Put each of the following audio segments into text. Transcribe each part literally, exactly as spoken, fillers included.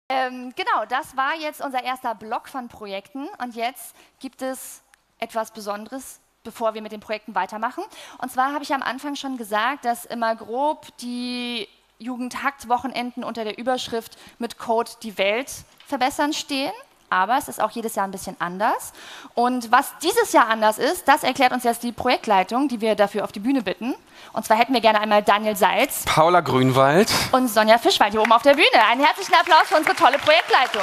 Ähm, genau, das war jetzt unser erster Block von Projekten und jetzt gibt es etwas Besonderes, bevor wir mit den Projekten weitermachen. Und zwar habe ich am Anfang schon gesagt, dass immer grob die Jugendhakt-Wochenenden unter der Überschrift mit Code die Welt verbessern stehen. Aber es ist auch jedes Jahr ein bisschen anders. Und was dieses Jahr anders ist, das erklärt uns jetzt die Projektleitung, die wir dafür auf die Bühne bitten. Und zwar hätten wir gerne einmal Daniel Salz, Paula Grünwald und Sonja Fischwald hier oben auf der Bühne. Einen herzlichen Applaus für unsere tolle Projektleitung.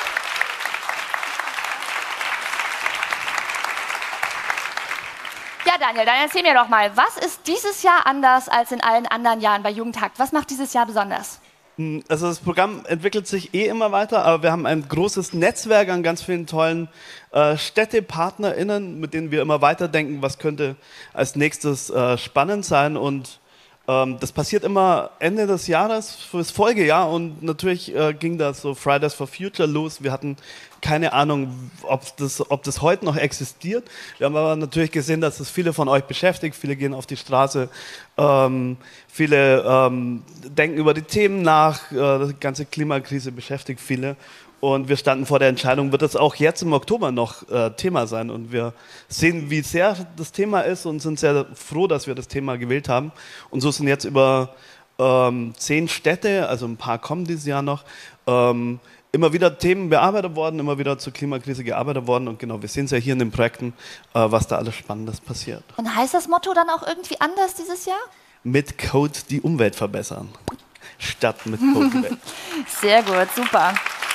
Ja, Daniel, dann erzähl mir doch mal, was ist dieses Jahr anders als in allen anderen Jahren bei Jugendhakt? Was macht dieses Jahr besonders? Also das Programm entwickelt sich eh immer weiter, aber wir haben ein großes Netzwerk an ganz vielen tollen äh, StädtepartnerInnen, mit denen wir immer weiterdenken, was könnte als nächstes äh, spannend sein. Und ähm, das passiert immer Ende des Jahres fürs Folgejahr. Und natürlich äh, ging das so Fridays for Future los. Wir hatten keine Ahnung, ob das, ob das heute noch existiert. Wir haben aber natürlich gesehen, dass es viele von euch beschäftigt. Viele gehen auf die Straße, ähm, viele ähm, denken über die Themen nach. Äh, die ganze Klimakrise beschäftigt viele. Und wir standen vor der Entscheidung, wird das auch jetzt im Oktober noch äh, Thema sein? Und wir sehen, wie sehr das Thema ist und sind sehr froh, dass wir das Thema gewählt haben. Und so sind jetzt über ähm, zehn Städte, also ein paar kommen dieses Jahr noch, ähm, immer wieder Themen bearbeitet worden, immer wieder zur Klimakrise gearbeitet worden. Und genau, wir sehen es ja hier in den Projekten, äh, was da alles Spannendes passiert. Und heißt das Motto dann auch irgendwie anders dieses Jahr? Mit Code die Umwelt verbessern. Statt mit Code die Welt. Sehr gut, super.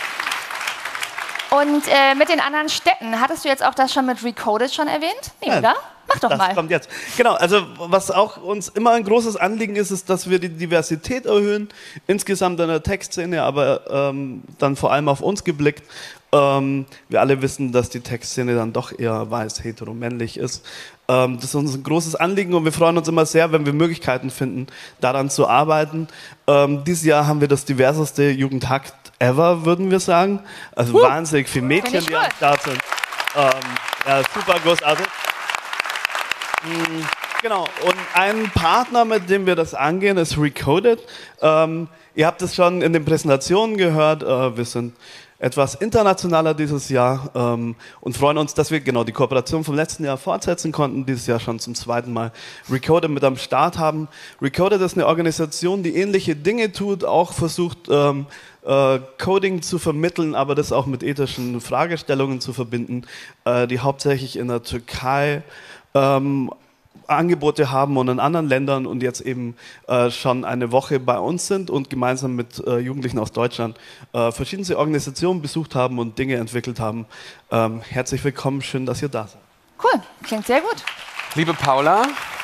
Und äh, mit den anderen Städten, hattest du jetzt auch das schon mit Recoded schon erwähnt? Nee, Ja, oder? Mach doch das mal. kommt jetzt. Genau, also was auch uns immer ein großes Anliegen ist, ist, dass wir die Diversität erhöhen, insgesamt in der Textszene, aber ähm, dann vor allem auf uns geblickt. Ähm, wir alle wissen, dass die Textszene dann doch eher weiß, hetero-männlich ist. Ähm, das ist uns ein großes Anliegen und wir freuen uns immer sehr, wenn wir Möglichkeiten finden, daran zu arbeiten. Ähm, dieses Jahr haben wir das diverseste Jugendhakt ever, würden wir sagen. Also uh, wahnsinnig viele Mädchen, die am Start sind. Ähm, ja, super großartig. Genau, und ein Partner, mit dem wir das angehen, ist Recoded. Ähm, ihr habt es schon in den Präsentationen gehört, äh, wir sind etwas internationaler dieses Jahr ähm, und freuen uns, dass wir genau die Kooperation vom letzten Jahr fortsetzen konnten, dieses Jahr schon zum zweiten Mal Recoded mit am Start haben. Recoded ist eine Organisation, die ähnliche Dinge tut, auch versucht, ähm, äh, Coding zu vermitteln, aber das auch mit ethischen Fragestellungen zu verbinden, äh, die hauptsächlich in der Türkei Ähm, Angebote haben und in anderen Ländern und jetzt eben äh, schon eine Woche bei uns sind und gemeinsam mit äh, Jugendlichen aus Deutschland äh, verschiedenste Organisationen besucht haben und Dinge entwickelt haben. Ähm, herzlich willkommen, schön, dass ihr da seid. Cool, klingt sehr gut. Liebe Paula,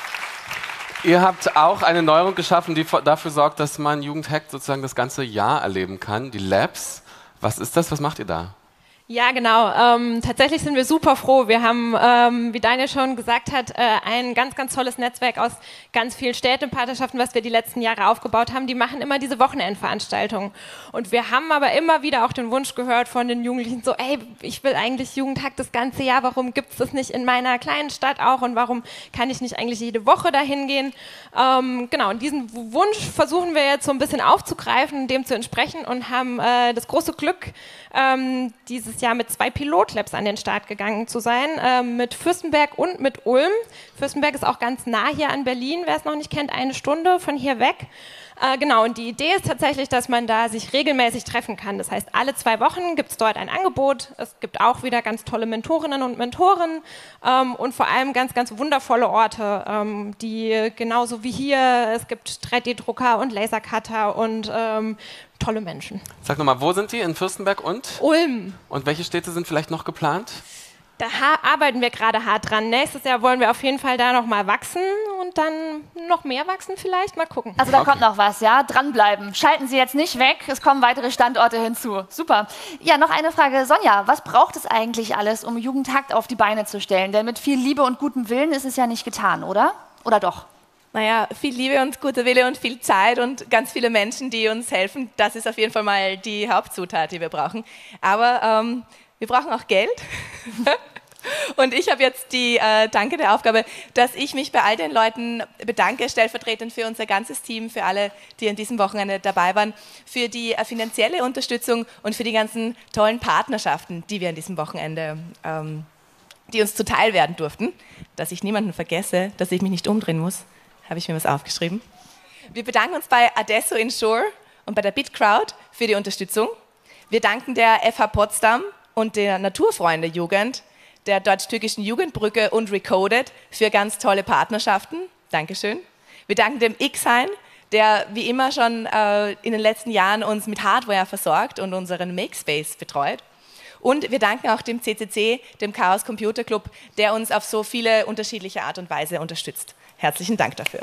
ihr habt auch eine Neuerung geschaffen, die dafür sorgt, dass man Jugendhakt sozusagen das ganze Jahr erleben kann, die Labs. Was ist das, was macht ihr da? Ja, genau. Ähm, tatsächlich sind wir super froh. Wir haben, ähm, wie Daniel schon gesagt hat, äh, ein ganz, ganz tolles Netzwerk aus ganz vielen Städtepartnerschaften, was wir die letzten Jahre aufgebaut haben. Die machen immer diese Wochenendveranstaltungen. Und wir haben aber immer wieder auch den Wunsch gehört von den Jugendlichen, so, ey, ich will eigentlich Jugendhakt das ganze Jahr. Warum gibt es das nicht in meiner kleinen Stadt auch? Und warum kann ich nicht eigentlich jede Woche dahin gehen? Ähm, genau, und diesen Wunsch versuchen wir jetzt so ein bisschen aufzugreifen, dem zu entsprechen und haben äh, das große Glück, ähm, dieses Jahr mit zwei Pilotlabs an den Start gegangen zu sein, äh, mit Fürstenberg und mit Ulm. Fürstenberg ist auch ganz nah hier an Berlin, wer es noch nicht kennt, eine Stunde von hier weg. Äh, genau, und die Idee ist tatsächlich, dass man da sich regelmäßig treffen kann. Das heißt, alle zwei Wochen gibt es dort ein Angebot. Es gibt auch wieder ganz tolle Mentorinnen und Mentoren ähm, und vor allem ganz, ganz wundervolle Orte, ähm, die genauso wie hier, es gibt drei D Drucker und Lasercutter und ähm, tolle Menschen. Sag nochmal, wo sind die? In Fürstenberg und? Ulm. Und welche Städte sind vielleicht noch geplant? Da arbeiten wir gerade hart dran. Nächstes Jahr wollen wir auf jeden Fall da noch mal wachsen und dann noch mehr wachsen vielleicht. Mal gucken. Also da Okay. kommt noch was, ja? Dranbleiben. Schalten Sie jetzt nicht weg, es kommen weitere Standorte hinzu. Super. Ja, noch eine Frage. Sonja, was braucht es eigentlich alles, um Jugendhakt auf die Beine zu stellen? Denn mit viel Liebe und gutem Willen ist es ja nicht getan, oder? Oder doch? Naja, viel Liebe und guter Wille und viel Zeit und ganz viele Menschen, die uns helfen. Das ist auf jeden Fall mal die Hauptzutat, die wir brauchen. Aber ähm, wir brauchen auch Geld. Und ich habe jetzt die äh, dankende Aufgabe, dass ich mich bei all den Leuten bedanke, stellvertretend für unser ganzes Team, für alle, die an diesem Wochenende dabei waren, für die äh, finanzielle Unterstützung und für die ganzen tollen Partnerschaften, die wir an diesem Wochenende, ähm, die uns zuteil werden durften. Dass ich niemanden vergesse, dass ich mich nicht umdrehen muss, habe ich mir was aufgeschrieben. Wir bedanken uns bei Adesso Insure und bei der BitCrowd für die Unterstützung. Wir danken der F H Potsdam und der Naturfreunde-Jugend, der deutsch-türkischen Jugendbrücke und Recoded für ganz tolle Partnerschaften. Dankeschön. Wir danken dem X-Hein, der wie immer schon äh, in den letzten Jahren uns mit Hardware versorgt und unseren Makespace betreut. Und wir danken auch dem C C C, dem Chaos Computer Club, der uns auf so viele unterschiedliche Art und Weise unterstützt. Herzlichen Dank dafür.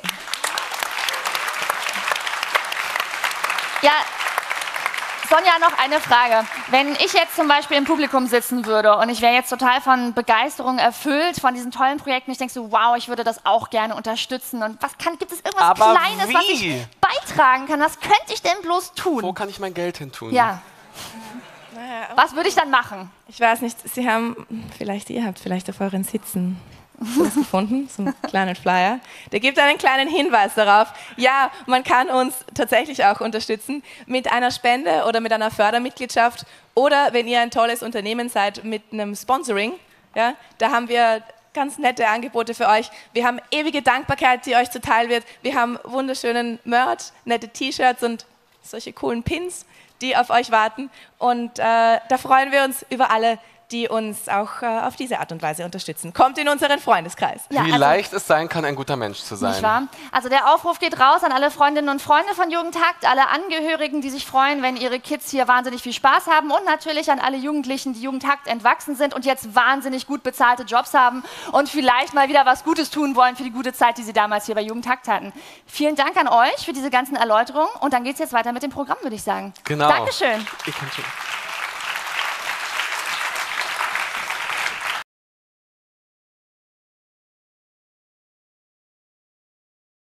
Ja, Sonja, noch eine Frage. Wenn ich jetzt zum Beispiel im Publikum sitzen würde und ich wäre jetzt total von Begeisterung erfüllt von diesen tollen Projekten, ich denke so, wow, ich würde das auch gerne unterstützen. Und was kann, gibt es irgendwas Aber Kleines, wie? was ich beitragen kann? Was könnte ich denn bloß tun? Wo kann ich mein Geld hin tun? Ja. Was würde ich dann machen? Ich weiß nicht, Sie haben, vielleicht ihr habt vielleicht auf euren Sitzen was gefunden, so einen kleinen Flyer. Der gibt einen kleinen Hinweis darauf. Ja, man kann uns tatsächlich auch unterstützen mit einer Spende oder mit einer Fördermitgliedschaft oder wenn ihr ein tolles Unternehmen seid mit einem Sponsoring. Ja, da haben wir ganz nette Angebote für euch. Wir haben ewige Dankbarkeit, die euch zuteil wird. Wir haben wunderschönen Merch, nette T-Shirts und solche coolen Pins, die auf euch warten. Und äh, da freuen wir uns über alle, die uns auch äh, auf diese Art und Weise unterstützen. Kommt in unseren Freundeskreis. Ja, Wie also, leicht es sein kann, ein guter Mensch zu sein. Nicht wahr? Also der Aufruf geht raus an alle Freundinnen und Freunde von Jugendhakt, alle Angehörigen, die sich freuen, wenn ihre Kids hier wahnsinnig viel Spaß haben und natürlich an alle Jugendlichen, die Jugendhakt entwachsen sind und jetzt wahnsinnig gut bezahlte Jobs haben und vielleicht mal wieder was Gutes tun wollen für die gute Zeit, die sie damals hier bei Jugendhakt hatten. Vielen Dank an euch für diese ganzen Erläuterungen und dann geht es jetzt weiter mit dem Programm, würde ich sagen. Genau. Dankeschön. Ich kann schon.